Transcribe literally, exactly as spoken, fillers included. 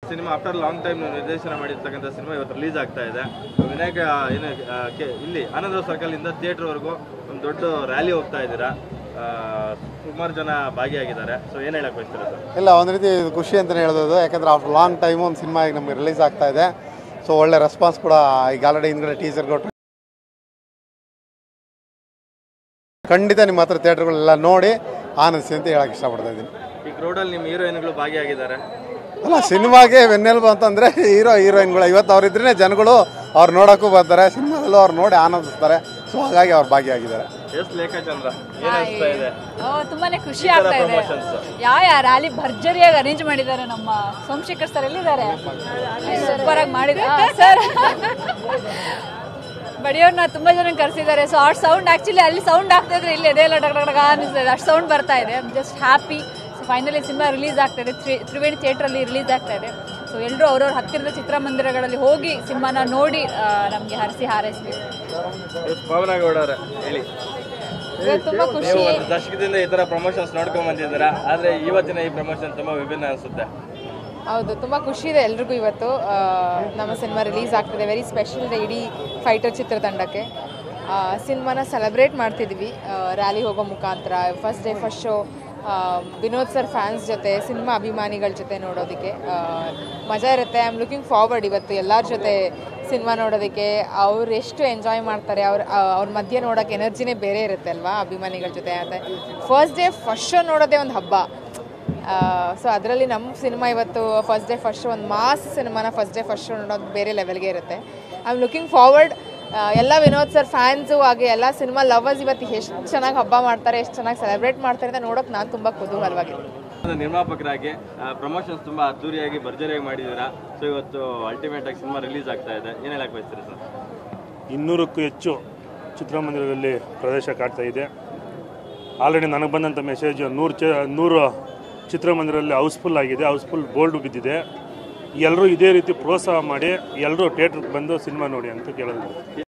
Cinema after long time ನಿರ್ದೇಶನ ಮಾಡಿರ್ತಕ್ಕಂಥ cinema ಇವತ್ತು ರಿಲೀಸ್ ಆಗ್ತಾ ಇದೆ. ವಿನಾಯಕ ಏನು ಇಲ್ಲಿ ಆನಂದ ಸರ್ಕಲ್ ಇಂದ ಥಿಯೇಟರ್ ವರೆಗೂ ಒಂದು ದೊಡ್ಡ ರ್ಯಾಲಿ ಹೋಗ್ತಾ ಇದ್ದೀರಾ, ಸುಮಾರು ಜನ ಭಾಗಿಯಾಗಿದ್ದಾರೆ. ಸೊ ಏನು ಹೇಳಕ್ ಬಯಸ್ತೀರಾ ಸರ್? ಇಲ್ಲ, ಒಂದು ರೀತಿ ಖುಷಿ ಅಂತಲೇ ಹೇಳ್ಬೋದು. ಯಾಕಂದರೆ ಆಫ್ಟರ್ ಲಾಂಗ್ ಟೈಮು ಒಂದು ಸಿನಿಮಾ ಈಗ ನಮಗೆ ರಿಲೀಸ್ ಆಗ್ತಾ ಇದೆ. ಸೊ ಒಳ್ಳೆ ರೆಸ್ಪಾನ್ಸ್ ಕೂಡ ಈಗ ಆಲ್ರೆಡಿ ಹಿಂದ್ಗಡೆ ಟೀಸರ್ ಕೊಟ್ಟರೆ ಖಂಡಿತ ನಿಮ್ಮ ಹತ್ರ ಥಿಯೇಟರ್ಗಳೆಲ್ಲ ನೋಡಿ ಆನಂದಿಸಿ ಅಂತ ಹೇಳಕ್ಕೆ ಇಷ್ಟಪಡ್ತಾ ಇದ್ದೀನಿ. ಈ ಕ್ರೌಡಲ್ಲಿ ನಿಮ್ಮ ಹೀರೋಯಿನ್ಗಳು ಭಾಗಿಯಾಗಿದ್ದಾರೆ. ಅಲ್ಲ, ಸಿನಿಮಾಗೆ ಬೆನ್ನೆಲುಬು ಅಂತಂದರೆ ಹೀರೋ ಹೀರೋಯಿನ್ಗಳು. ಇವತ್ತು ಅವ್ರಿದ್ರೆ ಜನಗಳು ಅವ್ರು ನೋಡೋಕ್ಕೂ ಬರ್ತಾರೆ, ಸಿನಿಮಾದಲ್ಲೂ ಅವ್ರು ನೋಡಿ ಆನಂದಿಸ್ತಾರೆ. ಸೊ ಹಾಗಾಗಿ ಅವ್ರು ಭಾಗಿಯಾಗಿದ್ದಾರೆ. ಎಸ್ ಲೇಖಾಚಂದ್ರ, ಏನು ಅನಿಸ್ತಾ ಇದೆ? ತುಂಬಾನೇ ಖುಷಿ ಆಗ್ತಾ ಇದೆ. ಯಾವ ಯಾವ ರ್ಯಾಲಿ ಭರ್ಜರಿಯಾಗಿ ಅರೇಂಜ್ ಮಾಡಿದ್ದಾರೆ ನಮ್ಮ ಸೋಮಶೇಖರ್ ಸರ್. ಎಲ್ಲಿದ್ದಾರೆ? ಸೂಪರ್ ಆಗಿ ಮಾಡಿದ್ದಾರೆ ಸರ್. ಬಡಿಯೋರ್ನ ತುಂಬಾ ಜನ ಕರೆಸಿದ್ದಾರೆ. ಸೊ ಆ ಸೌಂಡ್ ಆಕ್ಚುಲಿ ಅಲ್ಲಿ ಸೌಂಡ್ ಆಗ್ತಾ ಇದ್ರೆ ಇಲ್ಲಿ ಎದೆಲ್ಲ ಡಗ ಡಗ ಅನಿಸ್ತಾ ಇದೆ, ಅಷ್ಟು ಸೌಂಡ್ ಬರ್ತಾ ಇದೆ. Just happy. So finally cinema release ಆಗ್ತಾ ಇದೆ, ತ್ರಿ ತ್ರಿವೇಣಿ ಥಿಯೇಟ್ರಲ್ಲಿ ರಿಲೀಸ್ ಆಗ್ತಾ ಇದೆ. ಸೊ ಎಲ್ಲರೂ ಅವ್ರವ್ರ ಹತ್ತಿರದ ಚಿತ್ರಮಂದಿರಗಳಲ್ಲಿ ಹೋಗಿ ಸಿನಿಮಾನ ನೋಡಿ ನಮಗೆ ಹರಿಸಿ ಹಾರೈಸಬೇಕು. ಪವನಗೌಡರ ಹೇಳಿ, ತುಂಬಾ ಖುಷಿ. ಒಂದು ದಶಕದಿಂದ ಈ ತರ ಪ್ರಮೋಷನ್ಸ್ ನೋಡ್ಕೊಂಡ್ ಬಂದಿದ್ದೀರಾ, ಆದ್ರೆ ಇವತ್ತಿನ ಈ ಪ್ರಮೋಷನ್ ತುಂಬಾ ವಿಭಿನ್ನ ಅನಿಸುತ್ತೆ. ಹೌದು, ತುಂಬ ಖುಷಿ ಇದೆ ಎಲ್ರಿಗೂ. ಇವತ್ತು ನಮ್ಮ ಸಿನಿಮಾ ರಿಲೀಸ್ ಆಗ್ತಿದೆ. ವೆರಿ ಸ್ಪೆಷಲ್ ಇದೆ ಇಡೀ ಫೈಟರ್ ಚಿತ್ರತಂಡಕ್ಕೆ. ಸಿನಿಮಾನ ಸೆಲೆಬ್ರೇಟ್ ಮಾಡ್ತಿದ್ವಿ ರ್ಯಾಲಿ ಹೋಗೋ ಮುಖಾಂತರ. First day first show Vinod sir fans ಜೊತೆ, ಸಿನಿಮಾ ಅಭಿಮಾನಿಗಳ ಜೊತೆ ನೋಡೋದಕ್ಕೆ ಮಜಾ ಇರುತ್ತೆ. ಐ ಆಮ್ ಲುಕಿಂಗ್ ಫಾರ್ವರ್ಡ್ ಇವತ್ತು ಎಲ್ಲರ ಜೊತೆ ಸಿನಿಮಾ ನೋಡೋದಕ್ಕೆ. ಅವ್ರು ಎಷ್ಟು ಎಂಜಾಯ್ ಮಾಡ್ತಾರೆ, ಅವ್ರ ಅವ್ರ ಮಧ್ಯೆ ನೋಡೋಕ್ಕೆ ಎನರ್ಜಿನೇ ಬೇರೆ ಇರುತ್ತೆ ಅಲ್ವಾ ಅಭಿಮಾನಿಗಳ ಜೊತೆ. ಮತ್ತು ಫಸ್ಟ್ ಡೇ ಫಸ್ಟ್ ಶೋ ನೋಡೋದೇ ಒಂದು ಹಬ್ಬ. ಸೊ ಅದರಲ್ಲಿ ನಮ್ಮ ಸಿನಿಮಾ ಇವತ್ತು ಫಸ್ಟ್ ಡೇ ಫಸ್ಟ್ ಶೋ, ಒಂದು ಮಾಸ್ ಸಿನಿಮಾನ ಫಸ್ಟ್ ಡೇ ಫಸ್ಟ್ ಶೋ ನೋಡೋದು ಬೇರೆ ಲೆವೆಲ್ಗೆ ಇರುತ್ತೆ. I am looking forward. ಎಲ್ಲ ವಿನೋದ್ ಸರ್ ಫ್ಯಾನ್ಸು ಹಾಗೆ ಎಲ್ಲ ಸಿನಿಮಾ ಲವರ್ಸ್ ಇವತ್ತು ಎಷ್ಟು ಚೆನ್ನಾಗಿ ಹಬ್ಬ ಮಾಡ್ತಾರೆ, ಎಷ್ಟು ಚೆನ್ನಾಗಿ ಸೆಲೆಬ್ರೇಟ್ ಮಾಡ್ತಾರೆ ಅಂತ ನೋಡೋಕೆ ನಾನು ತುಂಬ ಕುತೂಹಲವಾಗಿದ್ದೀನಿ. ನಿರ್ಮಾಪಕರಾಗಿ ಪ್ರಮೋಷನ್ಸ್ ತುಂಬ ಅದ್ದೂರಿಯಾಗಿ ಭರ್ಜರಿಯಾಗಿ ಮಾಡಿದ್ದೀರಾ. ಸೊ ಇವತ್ತು ಅಲ್ಟಿಮೇಟ್ ಆಗಿ ಸಿನಿಮಾ ರಿಲೀಸ್ ಆಗ್ತಾ ಇದೆ, ಏನು ಹೇಳಕ್ಕೆ ಬಯಸ್ತೀರಿ ಸರ್? ಇನ್ನೂರಕ್ಕೂ ಹೆಚ್ಚು ಚಿತ್ರಮಂದಿರದಲ್ಲಿ ಪ್ರವೇಶ ಕಾಡ್ತಾ ಇದೆ. ಆಲ್ರೆಡಿ ನನಗೆ ಬಂದಂಥ ಮೆಸೇಜ್ ನೂರು ಚ ನೂರು ಚಿತ್ರಮಂದಿರದಲ್ಲಿ ಹೌಸ್ಫುಲ್ ಆಗಿದೆ, ಹೌಸ್ಫುಲ್ ಬೋಲ್ಡ್ ಬಿದ್ದಿದೆ. ಎಲ್ಲರೂ ಇದೇ ರೀತಿ ಪ್ರೋತ್ಸಾಹ ಮಾಡಿ ಎಲ್ಲರೂ ಥಿಯೇಟ್ರಿಗೆ ಬಂದು ಸಿನಿಮಾ ನೋಡಿ ಅಂತ ಕೇಳೋದು.